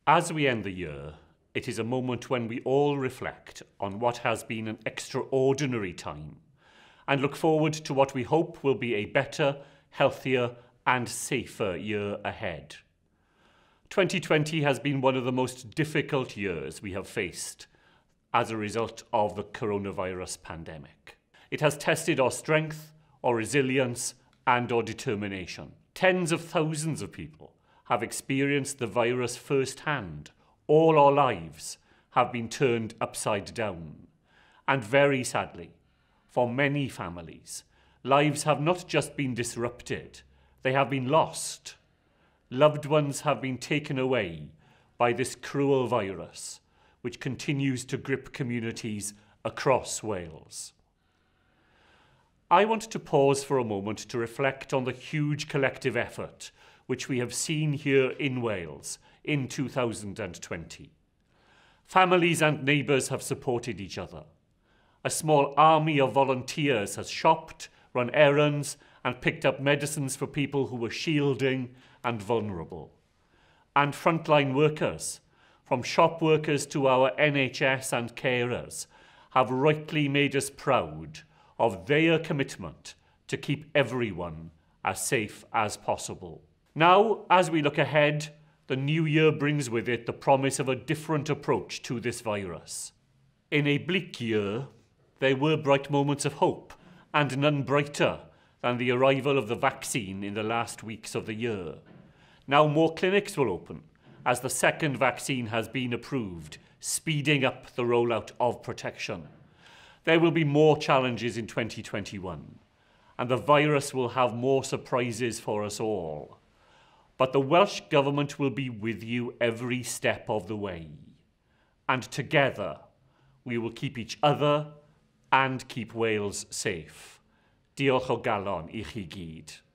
As we end the year, it is a moment when we all reflect on what has been an extraordinary time and look forward to what we hope will be a better, healthier and safer year ahead. 2020 has been one of the most difficult years we have faced as a result of the coronavirus pandemic. It has tested our strength, our resilience and our determination. Tens of thousands of people have experienced the virus firsthand. All our lives have been turned upside down. And very sadly, for many families, lives have not just been disrupted, they have been lost. Loved ones have been taken away by this cruel virus, which continues to grip communities across Wales. I want to pause for a moment to reflect on the huge collective effort which we have seen here in Wales in 2020. Families and neighbours have supported each other. A small army of volunteers has shopped, run errands and picked up medicines for people who were shielding and vulnerable. And frontline workers, from shop workers to our NHS and carers, have rightly made us proud of their commitment to keep everyone as safe as possible. Now, as we look ahead, the new year brings with it the promise of a different approach to this virus. In a bleak year, there were bright moments of hope, and none brighter than the arrival of the vaccine in the last weeks of the year. Now more clinics will open, as the second vaccine has been approved, speeding up the rollout of protection. There will be more challenges in 2021, and the virus will have more surprises for us all. But the Welsh Government will be with you every step of the way. And together, we will keep each other and keep Wales safe. Diolch o galon I chi gyd.